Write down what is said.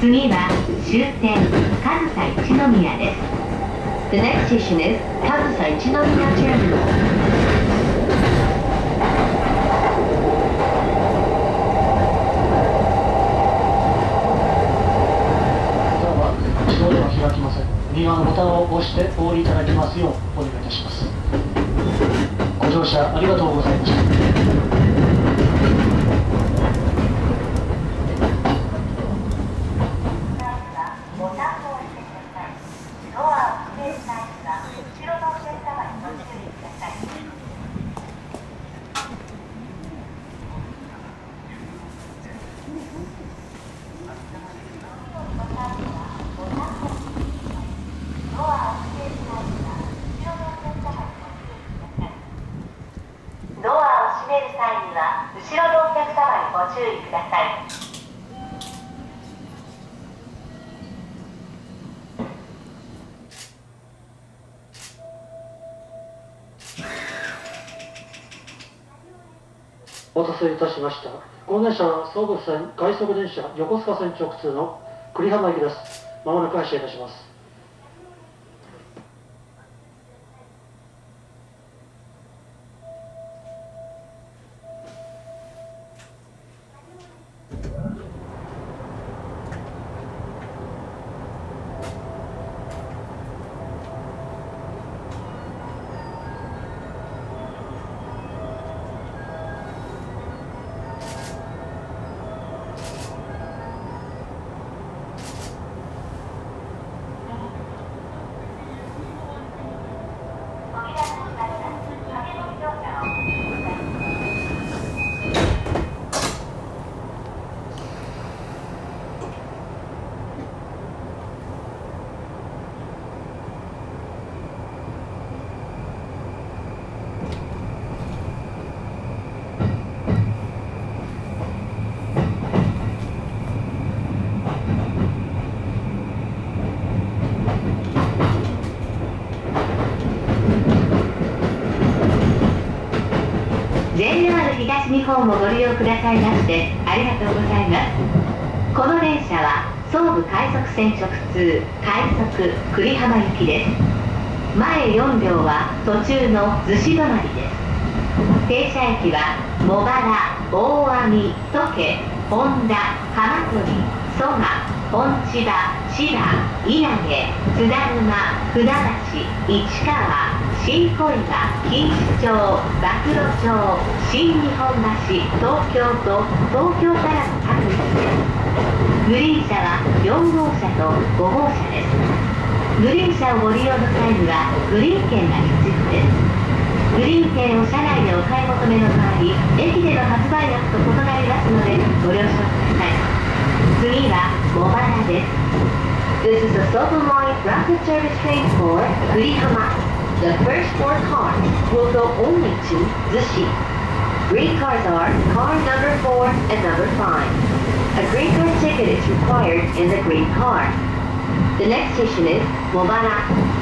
次は終点上総一宮です。 The next station is 上総一宮 Terminal. 開きません。右側のボタンを押してお降りいただきますようお願いいたします。ご乗車ありがとうございました。 後ろのお客様にご注意ください。 お待たせいたしました。ご案内車は総武線快速電車横須賀線直通の久里浜行きです。まもなく発車いたします。 JR 東日本をご利用くださいましてありがとうございます。この電車は総武快速線直通快速久里浜行きです。前4両は途中の逗子止まりです。停車駅は茂原、大網、土家、本田、浜鳥、蘇我、本千葉、千葉、稲毛、津田沼、船橋、市川、新小岩、錦糸町、馬喰町、新日本橋、東京と東京からの各駅です。グリーン車は4号車と5号車です。グリーン車をご利用の際にはグリーン券が必要です。グリーン券を車内でお買い求めの場合、駅での発売額と異なりますのでご了承ください。次は茂原です。This is a Southern Line rapid service train for 久里浜. The first 4 cars will go only to Zushi. Green cars are car number 4 and number 5. A green car ticket is required in the green car. The next station is Mobara.